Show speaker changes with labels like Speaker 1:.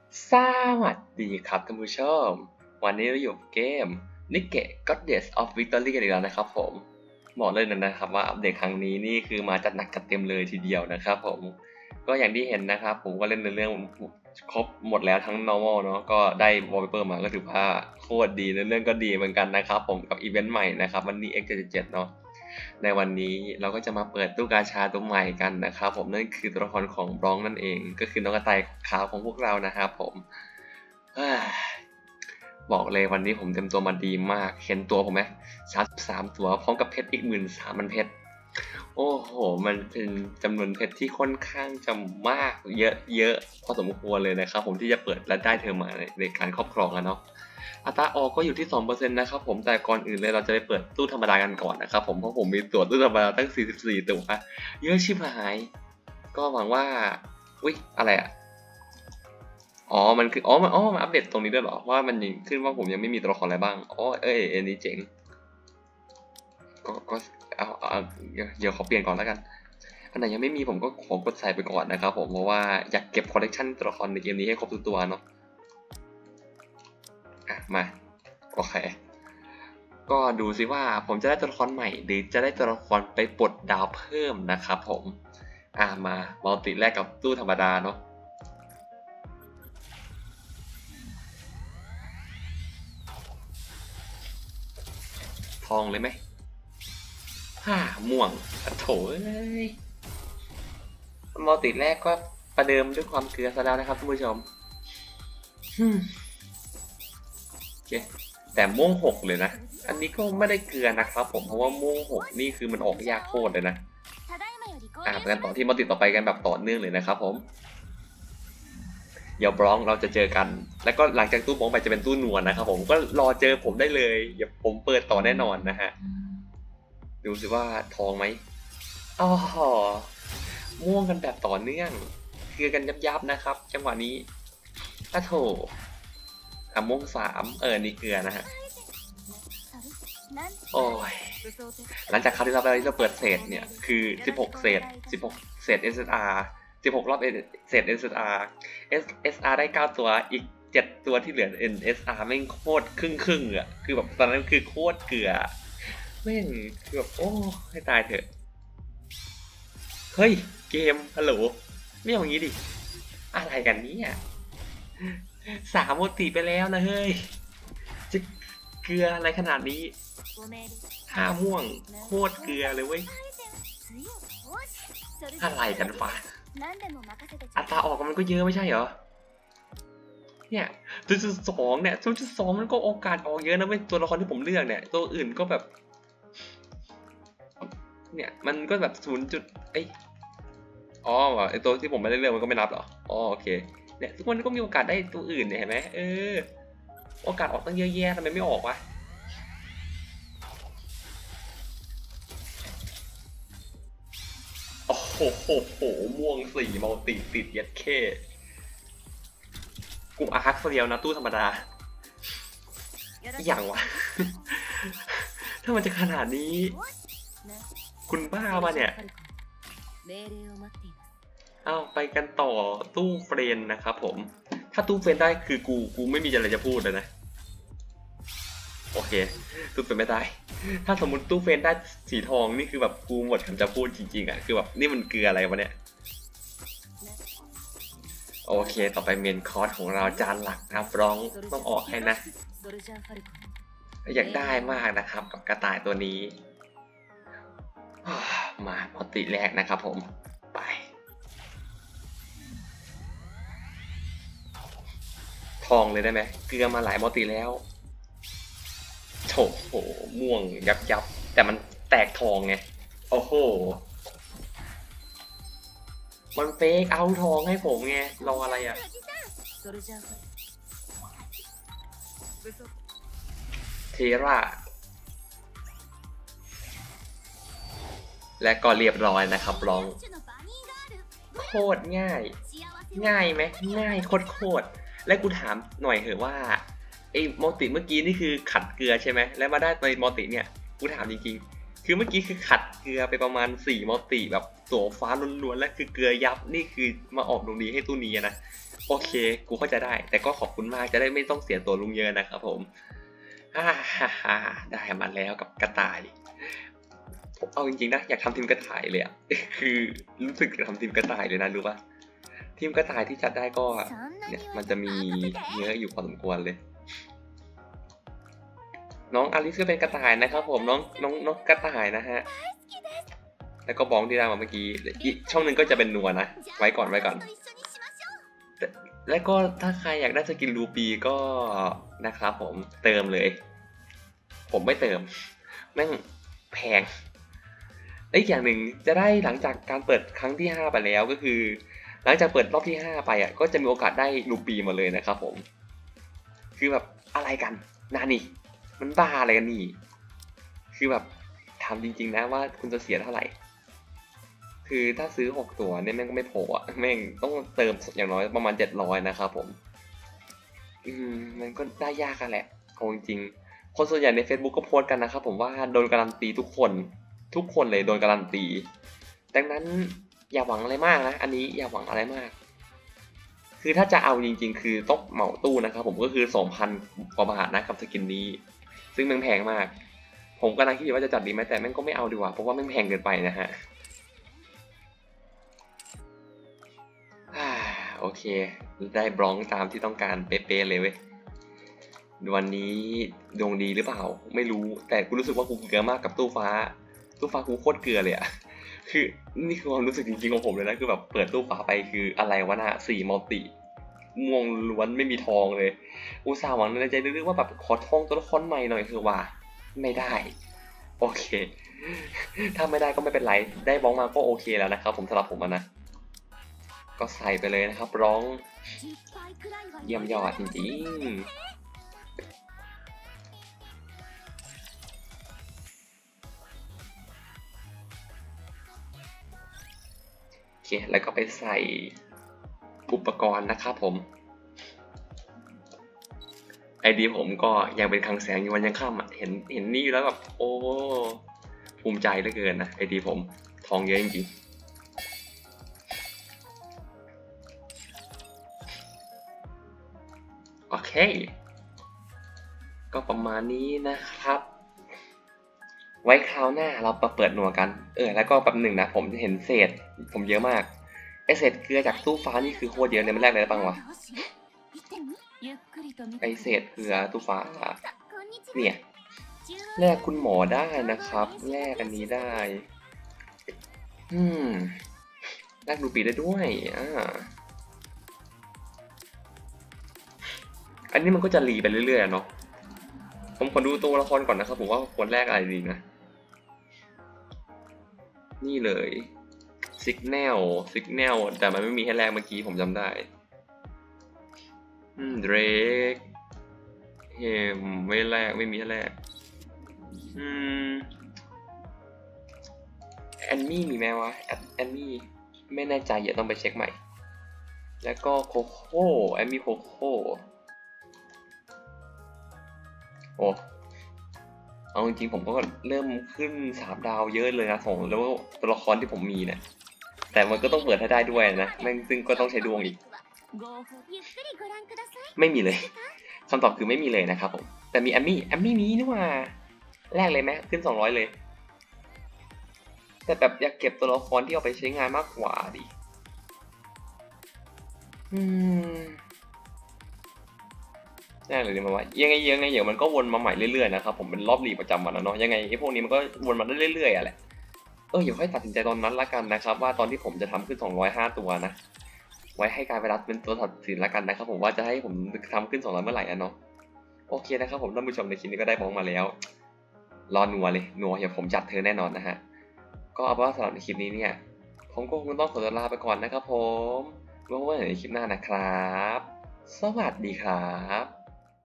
Speaker 1: สวัสดีครับท่านผู้ชมวันนี้เราอยู่เกม Nikke Goddess of Victory กันอีกแล้วนะครับผมบอกเลยนะครับว่าอัปเดตครั้งนี้นี่คือมาจัดหนักจัดเต็มเลยทีเดียวนะครับผมก็อย่างที่เห็นนะครับผมก็เล่นในเรื่องครบหมดแล้วทั้ง normal เนาะก็ได้ wallpaper มาก็ถือว่าโคตรดีในเรื่องก็ดีเหมือนกันนะครับผมกับอีเวนต์ใหม่นะครับวันนี้ X77 เนาะในวันนี้เราก็จะมาเปิดตู้กาชาตัวใหม่กันนะครับผมนั่นคือตัวละครของบล็องนั่นเองก็คือน้องกระต่ายขาวของพวกเรานะครับผมบอกเลยวันนี้ผมเต็มตัวมาดีมากเห็นตัวผมไหม33ตัวพร้อมกับเพชรอีก13,000เพชรโอ้โหมันเป็นจำนวนเพชรที่ค่อนข้างจะมากเยอะพอสมควรเลยนะครับผมที่จะเปิดและได้เธอมาในการครอบครองกันเนาะอัตราออกก็อยู่ที่ 2% นะครับผมแต่ก่อนอื่นเลยเราจะไปเปิดตู้ธรรมดากันก่อนนะครับผมเพราะผมมีตัวตู้ธรรมดาตั้ง44ตัวเยอะชิบหายก็หวังว่าอุ๊ยอะไรอะมันคือมันอัปเดตตรงนี้ด้วยเหรอว่ามันขึ้นว่าผมยังไม่มีตัวละครอะไรบ้างอันนี้เจ๋งก็เอาเดี๋ยวขอเปลี่ยนก่อนแล้วกันอันไหนยังไม่มีผมก็ขอกดใส่ไปก่อนนะครับผมเพราะว่าอยากเก็บคอลเลกชันตัวละครในเกมนี้ให้ครบทุกตัวเนาะมาโอเคก็ดูซิว่าผมจะได้ตัวละครใหม่หรือจะได้ตัวละครไปปลดดาวเพิ่มนะครับผมมามัลติแรกกับตู้ธรรมดาเนาะทองเลยไหมม่วงโถมัลติแรกก็ประเดิมด้วยความเกลือซะแล้วนะครับท่านผู้ชมโอเคแต่ม่วง6เลยนะอันนี้ก็ไม่ได้เกลือนะครับผมเพราะว่าม่วง6นี่คือมันออกยากโคตรเลยนะไปกันต่อที่มัลติต่อไปกันแบบต่อเนื่องเลยนะครับผมเดี๋ยวบล็องเราจะเจอกันแล้วก็หลังจากตู้บล็องไปจะเป็นตู้นวลนะครับผมก็รอเจอผมได้เลยเดี๋ยวผมเปิดต่อแน่นอนนะฮะดูสิว่าทองไหมม่วงกันแบบต่อเนื่องคือกันยับนะครับจังหวะนี้โถม่วง3นี่เกลือนะฮะโอ้ยหลังจากคราวที่เราเปิดเศษเนี่ยคือ16เศษ SSR 16รอบเศษ SSR ได้9ตัวอีก7ตัวที่เหลือ NSR แม่งโคตรครึ่งอ่ะคือแบบตอนนั้นคือโคตรเกลือแม่งคือแบบโอ้ให้ตายเถอะเฮ้ยเกมฮัลโหลไม่อย่างนี้ดิอะไรกันเนี่ย3โมติไปแล้วนะเฮ้ยจะเกลืออะไรขนาดนี้ม่วงโคตรเกลือเลยเว้ยอะไรกันฟ้าอัตราออกมันก็เยอะไม่ใช่เหรอเนี่ย0.2เนี่ย0.2มันก็โอกาสออกเยอะนะเว้ยตัวละครที่ผมเลือกเนี่ยตัวอื่นก็แบบเนี่ยมันก็แบบไอตัวที่ผมไม่ได้เลือกมันก็ไม่นับหรอโอเคเนี่ยทุกคนก็มีโอกาสได้ตัวอื่นเนี่ยเห็นไหมโอกาสออกตั้งเยอะแยะทำไมไม่ออกวะโอ้โหม่วง4มัลติติดยัดเคกูอาร์คเดียวนะตู้ธรรมดาอย่างวะถ้ามันจะขนาดนี้คุณบ้าป่ะเนี่ยไปกันต่อตู้เฟรนนะครับผมถ้าตู้เฟรนได้คือกูไม่มีอะไรจะพูดเลยนะโอเคตู้เฟรนไม่ได้ถ้าสมมติตู้เฟรนได้สีทองนี่คือแบบกูหมดคำจะพูดจริงๆคือแบบนี่มันเกลืออะไรวะเนี่ยโอเคต่อไปเมนคอร์สของเราจานหลักนะครับร้องต้องออกให้นะอยากได้มากนะครับกับกระต่ายตัวนี้มาปกติแรกนะครับผมไปทองเลยได้ไหมเกลือมาหลายมัลติแล้วโถม่วงยับแต่มันแตกทองไงโอ้โหมันเฟกเอาทองให้ผมไงรออะไรอ่ะเทราและก็เรียบร้อยนะครับร้องโคตรง่ายไหมง่ายโคตรและกูถามหน่อยเหอะว่าไอ้มัลติเมื่อกี้นี่คือขัดเกลือใช่ไหมแล้วมาได้ในมัลติเนี่ยกูถามจริงๆคือเมื่อกี้คือขัดเกลือไปประมาณ4 มัลติแบบตัวฟ้าล้วนๆและคือเกลือยับนี่คือมาออกตรงนี้ให้ตู้นี้นะโอเคกูเข้าใจได้แต่ก็ขอบคุณมากจะได้ไม่ต้องเสียตัวลุงเยอะนะครับผมได้มาแล้วกับกระต่ายผมเอาจริงๆนะอยากทำทีมกระต่ายเลยอะคือรู้สึกอยากทำทีมกระต่ายเลยนะรู้ปะทีมกระต่ายที่จัดได้ก็เนี่ยมันจะมีเยอะอยู่พอสมควรเลยน้องอลิซก็เป็นกระต่ายนะครับผมน้องกระต่ายนะฮะแล้วก็บ้องที่ได้มาเมื่อกี้อีกช่องหนึ่งก็จะเป็นนัวนะไว้ก่อนแล้วก็ถ้าใครอยากได้สกินรูปีก็นะครับผมเติมเลยผมไม่เติมแม่งแพงอีกอย่างหนึ่งจะได้หลังจากการเปิดครั้งที่5ไปแล้วก็คือหลังจากเปิดรอบที่5ไปอ่ะก็จะมีโอกาสได้รูปีมาเลยนะครับผมคือแบบอะไรกันนานี่มันบ้าอะไรกันนี่คือแบบถามจริงๆนะว่าคุณจะเสียเท่าไหร่คือถ้าซื้อ6ตัวเนี่ยแม่งก็ไม่พออ่ะแม่งต้องเติมอย่างน้อยประมาณ700นะครับผมมันก็ได้ยากกันแหละเอาจริงๆคนส่วนใหญ่ใน Facebook ก็โพสต์กันนะครับผมว่าโดนการันตีทุกคนเลยโดนการันตีดังนั้นอย่าหวังอะไรมากนะอันนี้อย่าหวังอะไรมากคือถ้าจะเอาจริงๆคือต้องเหมาตู้นะครับผมก็คือ 2,000 กว่าบาทนะกับสกินนี้ซึ่งมันแพงมากผมกำลังคิดอยู่ว่าจะจัดดีไหมแต่แม่งก็ไม่เอาดีกว่าเพราะว่าแม่งแพงเกินไปนะฮะโอเคได้บล็อกตามที่ต้องการเป๊ะๆเลยเว้ยวันนี้ดวงดีหรือเปล่าไม่รู้แต่กูรู้สึกว่ากูเกลือมากกับตู้ฟ้ากูโคตรเกลือเลยอะคือนี่คือความรู้สึกจริงๆของผมเลยนะคือแบบเปิดตู้ฟ้าไปคืออะไรวะน่ะ4 มัลติม่วงล้วนไม่มีทองเลยอุตส่าห์หวังในใจลึกๆว่าแบบขอทองตัวละครใหม่หน่อยคือว่าไม่ได้โอเคถ้าไม่ได้ก็ไม่เป็นไรได้บล็อกมาก็โอเคแล้วนะครับผมสำหรับผมนะก็ใส่ไปเลยนะครับร้องเยี่ยมยอดจริงๆโอเคแล้วก็ไปใส่อุปกรณ์นะครับผมไอดีผมก็ยังเป็นคลังแสงอยู่วันยังค่ำอ่ะเห็นนี่แล้วแบบโอ้ภูมิใจเหลือเกินนะไอดีผมทองเยอะจริงๆโอเคก็ประมาณนี้นะครับ ไว้คราวหน้าเรามาเปิดหน่วยกันแล้วก็แป๊บหนึ่งนะผมเห็นเศษผมเยอะมากไอเศษเกลือจากตู้ฟ้านี่คือโคตรเยอะเลยมันแลกอะไรได้บ้างวะไอเศษเกลือตู้ฟ้าเนี่ยแลกคุณหมอได้นะครับแลกอันนี้ได้แลกดูปีได้ด้วยอันนี้มันก็จะรีไปเรื่อยๆเนาะผมขอดูตัวละครก่อนนะครับผมว่าควรแลกอะไรดีนะนี่เลยสิกแนลแต่มันไม่มีให้แลกเมื่อกี้ผมจำได้เดรกเฮมไม่แลกไม่มีให้แลกแอนมี่มีไหมวะแอนมี่ไม่แน่ใจอย่าต้องไปเช็คใหม่แล้วก็โคโค่แอนมี่โคโค่โอ้เอาจริงๆผมก็เริ่มขึ้น3 ดาวเยอะเลยนะส่งแล้วตัวละครที่ผมมีเนี่ยแต่มันก็ต้องเปิดให้ได้ด้วยนะซึ่งก็ต้องใช้ดวงอีกไม่มีเลยคำตอบคือไม่มีเลยนะครับผมแต่มีแอมมี่มีนี่ว่าแรกเลยไหมขึ้น200เลยแต่แบบอยากเก็บตัวละครที่เอาไปใช้งานมากกว่าดิแรกเลยดีมาว่ายังไงเดี๋ยวมันก็วนมาใหม่เรื่อยๆนะครับผมเป็นรอบลีประจำวันนะเนาะยังไงไอ้พวกนี้มันก็วนมาเรื่อยๆแหละเดี๋ยวค่อยตัดสินใจตอนนั้นละกันนะครับว่าตอนที่ผมจะทำขึ้น205ตัวนะไว้ให้การไวรัสเป็นตัวตัดสินละกันนะครับผมว่าจะให้ผมทำขึ้น200เมื่อไหร่นะเนาะโอเคนะครับผมท่านผู้ชมในคลิปนี้ก็ได้มองมาแล้วรอนัวเลยนัวเดี๋ยวผมจัดเธอแน่นอนนะฮะก็เอาเป็นว่าสำหรับในคลิปนี้เนี่ยผมก็คงต้องขอตัวลาไปก่อนนะครับผมไว้พบกันในคลิปหน้านะครับสวัสดีครับ